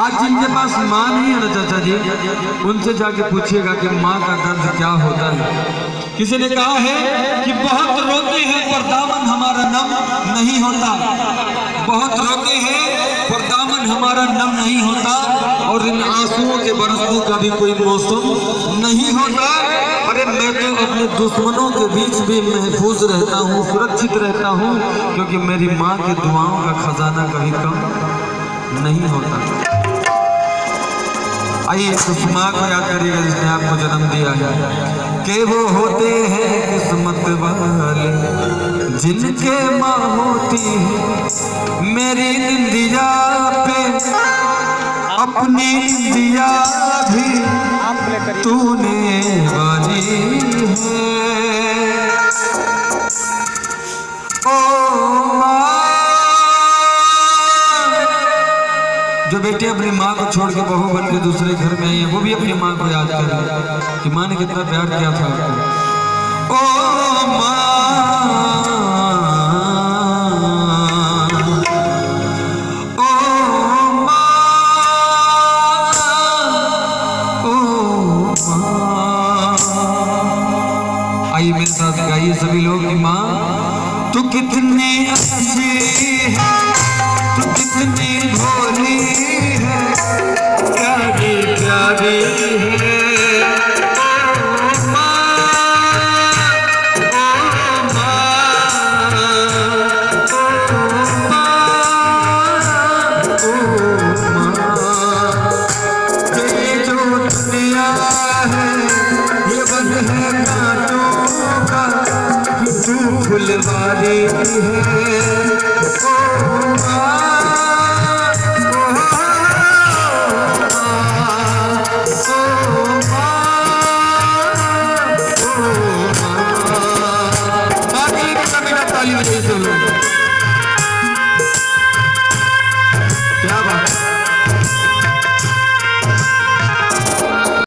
आज जिनके पास माँ नहीं है ना चाचा जी, उनसे जाके पूछिएगा कि माँ का दर्द क्या होता है। किसी ने कहा है कि बहुत रोते हैं पर दामन हमारा नम नहीं होता, बहुत रोते हैं पर दामन हमारा नम नहीं होता, और इन आंसुओं के बरसने का भी कोई मौसम नहीं होता। अरे मैं तो अपने दुश्मनों के बीच भी महफूज रहता हूँ, सुरक्षित रहता हूँ, क्योंकि मेरी माँ की दुआओं का खजाना कभी कम नहीं होता। आइए उस माँ को याद करिएगा जिसने आपको जन्म दिया है, कि वो होते हैं किस्मत वाले जिनके माँ होती है। मेरी निंदिया पे अपनी निंदिया भी तूने वाली है। ओ माँ, जो बेटे अपनी माँ को छोड़ के बहू बन के दूसरे घर में आई है, वो भी अपनी माँ को याद करें कि माँ ने कितना प्यार किया था आपको। ओ माँ, ओ माँ, ओ माँ। आइए मेरे साथ गाइए सभी लोग कि माँ तू कितनी अच्छी है, तू कितनी भोली है, प्यारी प्यारी है। ओ माँ, ओ माँ, ओ माँ, ओ माँ। ये जो दुनिया है ये बन है कांटों का, तू फुलवारी है। ओ माँ, क्या बात।